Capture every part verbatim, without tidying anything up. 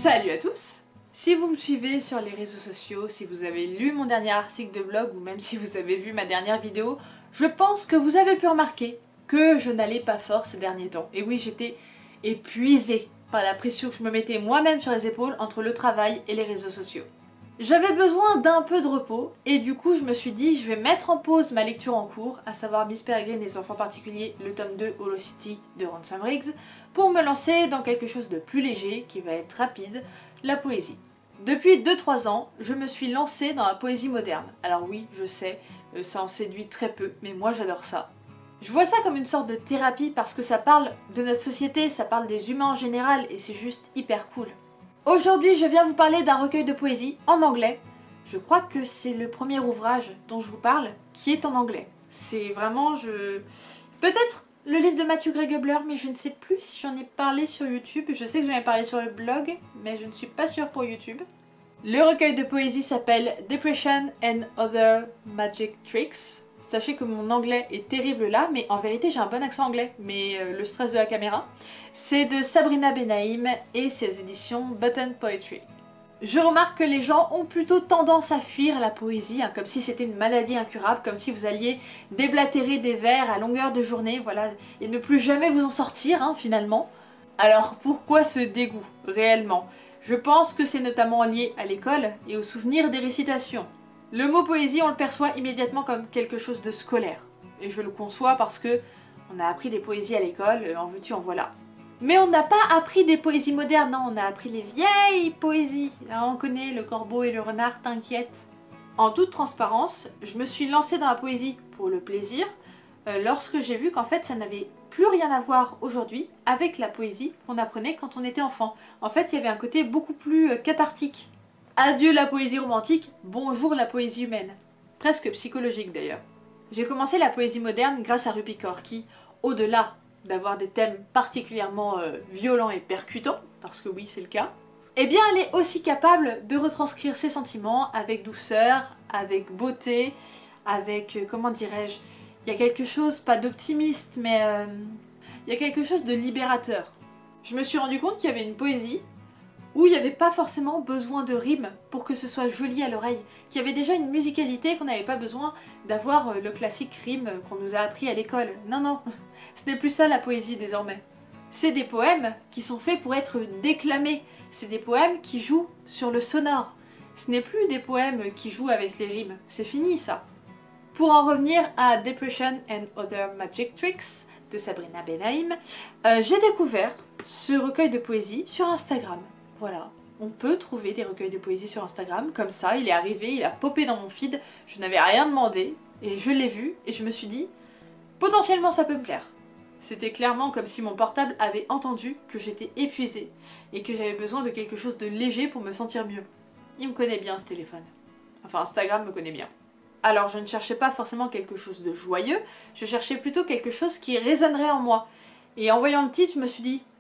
Salut à tous! Si vous me suivez sur les réseaux sociaux, si vous avez lu mon dernier article de blog ou même si vous avez vu ma dernière vidéo, je pense que vous avez pu remarquer que je n'allais pas fort ces derniers temps. Et oui, j'étais épuisée par la pression que je me mettais moi-même sur les épaules entre le travail et les réseaux sociaux. J'avais besoin d'un peu de repos et du coup je me suis dit je vais mettre en pause ma lecture en cours, à savoir Miss Peregrine et les enfants particuliers, le tome deux Holocity de Ransom Riggs, pour me lancer dans quelque chose de plus léger, qui va être rapide, la poésie. Depuis deux trois ans, je me suis lancée dans la poésie moderne. Alors oui, je sais, ça en séduit très peu, mais moi j'adore ça. Je vois ça comme une sorte de thérapie parce que ça parle de notre société, ça parle des humains en général et c'est juste hyper cool. Aujourd'hui, je viens vous parler d'un recueil de poésie en anglais. Je crois que c'est le premier ouvrage dont je vous parle qui est en anglais. C'est vraiment, je... peut-être le livre de Matthew Gray Gubler, mais je ne sais plus si j'en ai parlé sur YouTube. Je sais que j'en ai parlé sur le blog, mais je ne suis pas sûre pour YouTube. Le recueil de poésie s'appelle Depression and Other Magic Tricks. Sachez que mon anglais est terrible là, mais en vérité j'ai un bon accent anglais, mais euh, le stress de la caméra. C'est de Sabrina Benaim et c'est aux éditions Button Poetry. Je remarque que les gens ont plutôt tendance à fuir la poésie, hein, comme si c'était une maladie incurable, comme si vous alliez déblatérer des vers à longueur de journée, voilà, et ne plus jamais vous en sortir, hein, finalement. Alors pourquoi ce dégoût, réellement? Je pense que c'est notamment lié à l'école et au souvenir des récitations. Le mot poésie, on le perçoit immédiatement comme quelque chose de scolaire. Et je le conçois parce que on a appris des poésies à l'école, en veux-tu, en voilà. Mais on n'a pas appris des poésies modernes, non, on a appris les vieilles poésies. Là, on connaît le corbeau et le renard, t'inquiète. En toute transparence, je me suis lancée dans la poésie pour le plaisir, euh, lorsque j'ai vu qu'en fait ça n'avait plus rien à voir aujourd'hui avec la poésie qu'on apprenait quand on était enfant. En fait, il y avait un côté beaucoup plus euh, cathartique. Adieu la poésie romantique, bonjour la poésie humaine. Presque psychologique d'ailleurs. J'ai commencé la poésie moderne grâce à Rupi Kaur qui, au-delà d'avoir des thèmes particulièrement euh, violents et percutants, parce que oui c'est le cas, eh bien elle est aussi capable de retranscrire ses sentiments avec douceur, avec beauté, avec, euh, comment dirais-je, il y a quelque chose, pas d'optimiste, mais euh, il y a quelque chose de libérateur. Je me suis rendu compte qu'il y avait une poésie où il n'y avait pas forcément besoin de rimes pour que ce soit joli à l'oreille, qu'il y avait déjà une musicalité, qu'on n'avait pas besoin d'avoir le classique rime qu'on nous a appris à l'école. Non, non, ce n'est plus ça la poésie désormais. C'est des poèmes qui sont faits pour être déclamés, c'est des poèmes qui jouent sur le sonore. Ce n'est plus des poèmes qui jouent avec les rimes, c'est fini ça. Pour en revenir à Depression and Other Magic Tricks de Sabrina Benaim, euh, j'ai découvert ce recueil de poésie sur Instagram. Voilà, on peut trouver des recueils de poésie sur Instagram, comme ça, il est arrivé, il a popé dans mon feed, je n'avais rien demandé, et je l'ai vu, et je me suis dit, potentiellement ça peut me plaire. C'était clairement comme si mon portable avait entendu que j'étais épuisée, et que j'avais besoin de quelque chose de léger pour me sentir mieux. Il me connaît bien ce téléphone. Enfin, Instagram me connaît bien. Alors je ne cherchais pas forcément quelque chose de joyeux, je cherchais plutôt quelque chose qui résonnerait en moi. Et en voyant le titre, je me suis dit,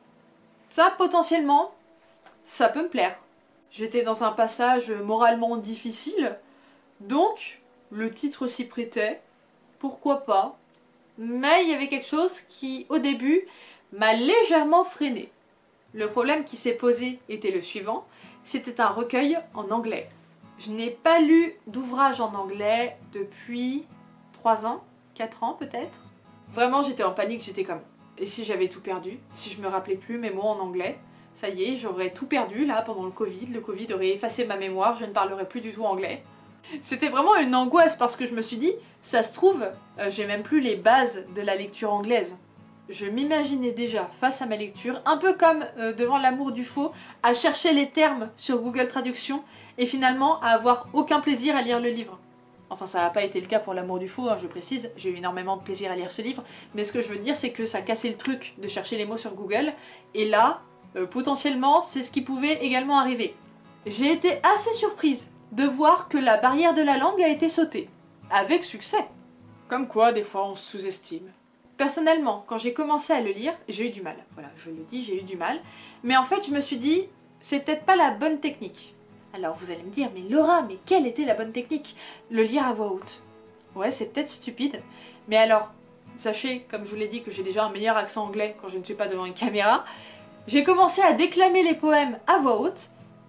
ça potentiellement, ça peut me plaire. J'étais dans un passage moralement difficile, donc le titre s'y prêtait, pourquoi pas. Mais il y avait quelque chose qui, au début, m'a légèrement freinée. Le problème qui s'est posé était le suivant, c'était un recueil en anglais. Je n'ai pas lu d'ouvrage en anglais depuis trois ans, quatre ans peut-être. Vraiment j'étais en panique, j'étais comme, et si j'avais tout perdu? Si je me rappelais plus mes mots en anglais? Ça y est, j'aurais tout perdu là pendant le Covid, le Covid aurait effacé ma mémoire, je ne parlerais plus du tout anglais. C'était vraiment une angoisse parce que je me suis dit, ça se trouve, euh, j'ai même plus les bases de la lecture anglaise. Je m'imaginais déjà face à ma lecture, un peu comme euh, devant l'amour du faux, à chercher les termes sur Google Traduction et finalement à avoir aucun plaisir à lire le livre. Enfin ça n'a pas été le cas pour l'amour du faux, hein, je précise, j'ai eu énormément de plaisir à lire ce livre, mais ce que je veux dire c'est que ça cassait le truc de chercher les mots sur Google, et là, Euh, potentiellement, c'est ce qui pouvait également arriver. J'ai été assez surprise de voir que la barrière de la langue a été sautée. Avec succès. Comme quoi, des fois, on se sous-estime. Personnellement, quand j'ai commencé à le lire, j'ai eu du mal. Voilà, je le dis, j'ai eu du mal. Mais en fait, je me suis dit, c'est peut-être pas la bonne technique. Alors vous allez me dire, mais Laura, mais quelle était la bonne technique? Le lire à voix haute. Ouais, c'est peut-être stupide. Mais alors, sachez, comme je vous l'ai dit, que j'ai déjà un meilleur accent anglais quand je ne suis pas devant une caméra. J'ai commencé à déclamer les poèmes à voix haute,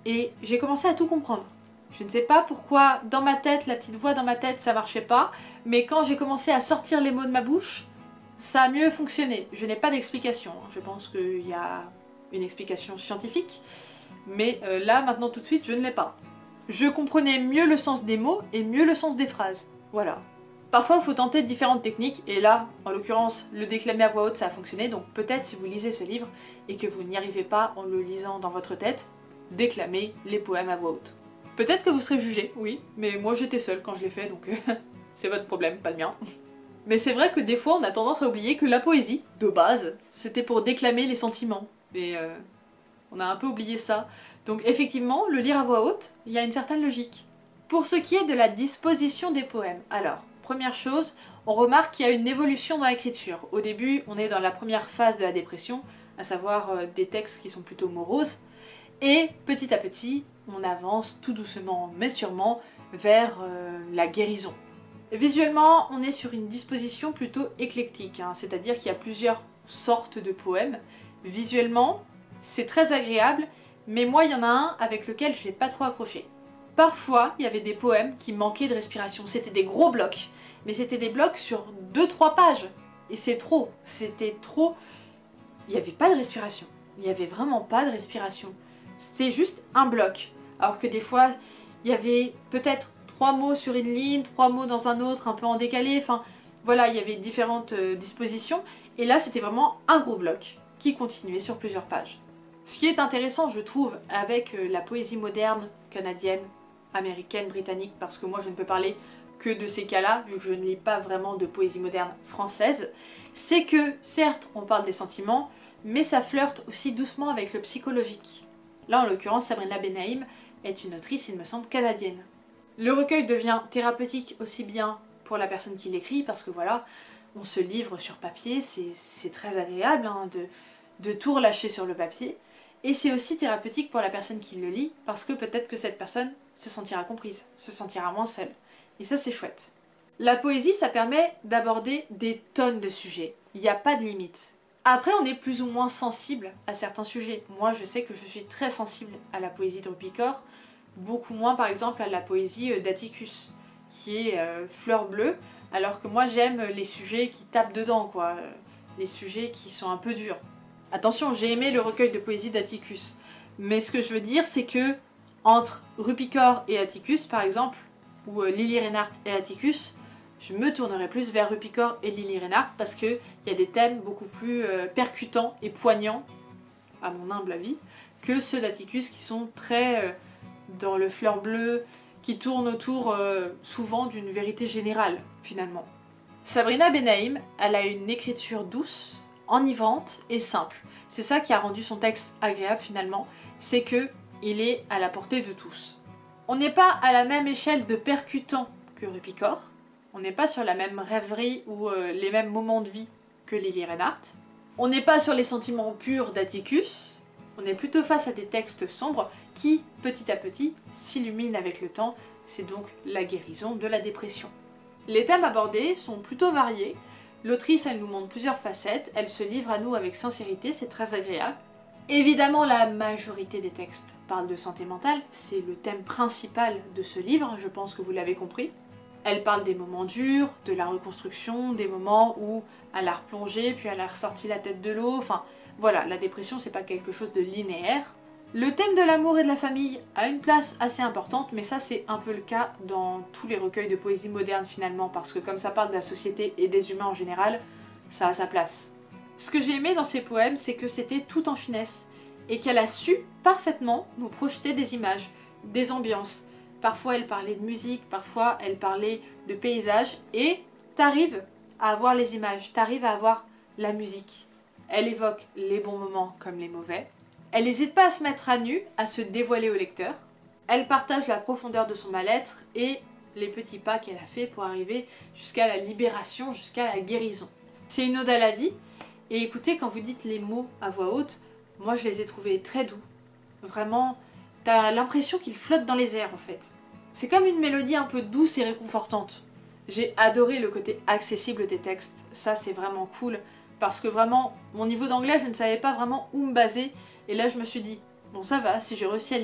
et j'ai commencé à tout comprendre. Je ne sais pas pourquoi dans ma tête, la petite voix dans ma tête, ça marchait pas, mais quand j'ai commencé à sortir les mots de ma bouche, ça a mieux fonctionné. Je n'ai pas d'explication, je pense qu'il y a une explication scientifique, mais euh, là, maintenant, tout de suite, je ne l'ai pas. Je comprenais mieux le sens des mots et mieux le sens des phrases, voilà. Parfois, il faut tenter différentes techniques, et là, en l'occurrence, le déclamer à voix haute, ça a fonctionné, donc peut-être si vous lisez ce livre et que vous n'y arrivez pas en le lisant dans votre tête, déclamez les poèmes à voix haute. Peut-être que vous serez jugé, oui, mais moi j'étais seule quand je l'ai fait, donc c'est votre problème, pas le mien. Mais c'est vrai que des fois, on a tendance à oublier que la poésie, de base, c'était pour déclamer les sentiments, et euh, on a un peu oublié ça. Donc effectivement, le lire à voix haute, il y a une certaine logique. Pour ce qui est de la disposition des poèmes, alors... Première chose, on remarque qu'il y a une évolution dans l'écriture. Au début, on est dans la première phase de la dépression, à savoir euh, des textes qui sont plutôt moroses, et petit à petit, on avance tout doucement mais sûrement vers euh, la guérison. Visuellement, on est sur une disposition plutôt éclectique, hein, c'est-à-dire qu'il y a plusieurs sortes de poèmes. Visuellement, c'est très agréable, mais moi, il y en a un avec lequel je n'ai pas trop accroché. Parfois, il y avait des poèmes qui manquaient de respiration, c'était des gros blocs, mais c'était des blocs sur deux trois pages, et c'est trop, c'était trop... Il n'y avait pas de respiration, il n'y avait vraiment pas de respiration, c'était juste un bloc, alors que des fois, il y avait peut-être trois mots sur une ligne, trois mots dans un autre, un peu en décalé, enfin voilà, il y avait différentes euh, dispositions, et là c'était vraiment un gros bloc qui continuait sur plusieurs pages. Ce qui est intéressant, je trouve, avec euh, la poésie moderne canadienne, américaine, britannique, parce que moi je ne peux parler que de ces cas-là, vu que je ne lis pas vraiment de poésie moderne française, c'est que, certes, on parle des sentiments, mais ça flirte aussi doucement avec le psychologique. Là, en l'occurrence, Sabrina Benaïm est une autrice, il me semble, canadienne. Le recueil devient thérapeutique aussi bien pour la personne qui l'écrit, parce que voilà, on se livre sur papier, c'est très agréable hein, de, de tout relâcher sur le papier, et c'est aussi thérapeutique pour la personne qui le lit, parce que peut-être que cette personne se sentira comprise, se sentira moins seule. Et ça, c'est chouette. La poésie, ça permet d'aborder des tonnes de sujets. Il n'y a pas de limite. Après, on est plus ou moins sensible à certains sujets. Moi, je sais que je suis très sensible à la poésie de Rupi-Kaur, beaucoup moins, par exemple, à la poésie d'Atticus, qui est euh, fleur bleue, alors que moi, j'aime les sujets qui tapent dedans, quoi. Les sujets qui sont un peu durs. Attention, j'ai aimé le recueil de poésie d'Atticus, mais ce que je veux dire, c'est que entre Rupi-Kaur et Atticus, par exemple, ou euh, Lili Reinhardt et Atticus, je me tournerais plus vers Rupi-Kaur et Lili Reinhardt parce qu'il y a des thèmes beaucoup plus euh, percutants et poignants, à mon humble avis, que ceux d'Atticus qui sont très euh, dans le fleur bleu, qui tournent autour euh, souvent d'une vérité générale, finalement. Sabrina Benaïm, elle a une écriture douce, enivrante et simple. C'est ça qui a rendu son texte agréable finalement, c'est que il est à la portée de tous. On n'est pas à la même échelle de percutant que Rupi-Kaur, on n'est pas sur la même rêverie ou euh, les mêmes moments de vie que Lili Reinhardt, on n'est pas sur les sentiments purs d'Atticus, on est plutôt face à des textes sombres qui, petit à petit, s'illuminent avec le temps, c'est donc la guérison de la dépression. Les thèmes abordés sont plutôt variés, l'autrice elle nous montre plusieurs facettes, elle se livre à nous avec sincérité, c'est très agréable. Évidemment, la majorité des textes parlent de santé mentale, c'est le thème principal de ce livre, je pense que vous l'avez compris. Elle parle des moments durs, de la reconstruction, des moments où elle a replongé, puis elle a ressorti la tête de l'eau, enfin voilà, la dépression c'est pas quelque chose de linéaire. Le thème de l'amour et de la famille a une place assez importante, mais ça c'est un peu le cas dans tous les recueils de poésie moderne finalement, parce que comme ça parle de la société et des humains en général, ça a sa place. Ce que j'ai aimé dans ces poèmes, c'est que c'était tout en finesse, et qu'elle a su parfaitement nous projeter des images, des ambiances. Parfois elle parlait de musique, parfois elle parlait de paysages, et t'arrives à avoir les images, t'arrives à avoir la musique. Elle évoque les bons moments comme les mauvais. Elle n'hésite pas à se mettre à nu, à se dévoiler au lecteur. Elle partage la profondeur de son mal-être et les petits pas qu'elle a fait pour arriver jusqu'à la libération, jusqu'à la guérison. C'est une ode à la vie, et écoutez, quand vous dites les mots à voix haute, moi je les ai trouvés très doux. Vraiment, t'as l'impression qu'ils flottent dans les airs en fait. C'est comme une mélodie un peu douce et réconfortante. J'ai adoré le côté accessible des textes, ça c'est vraiment cool, parce que vraiment, mon niveau d'anglais, je ne savais pas vraiment où me baser, et là je me suis dit, bon ça va, si j'ai réussi à le lire,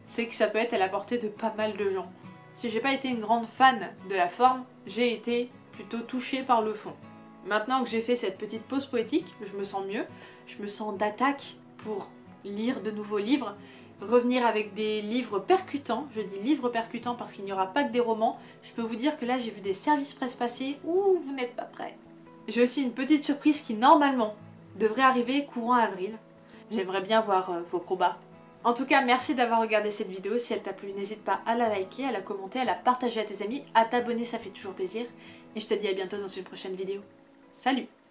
c'est que ça peut être à la portée de pas mal de gens. Si j'ai pas été une grande fan de la forme, j'ai été plutôt touchée par le fond. Maintenant que j'ai fait cette petite pause poétique, je me sens mieux, je me sens d'attaque pour lire de nouveaux livres, revenir avec des livres percutants. Je dis livres percutants parce qu'il n'y aura pas que des romans. Je peux vous dire que là j'ai vu des services presse passer où vous n'êtes pas prêts. J'ai aussi une petite surprise qui normalement devrait arriver courant avril. J'aimerais bien voir euh, vos probas. En tout cas, merci d'avoir regardé cette vidéo. Si elle t'a plu, n'hésite pas à la liker, à la commenter, à la partager à tes amis, à t'abonner, ça fait toujours plaisir. Et je te dis à bientôt dans une prochaine vidéo. Salut!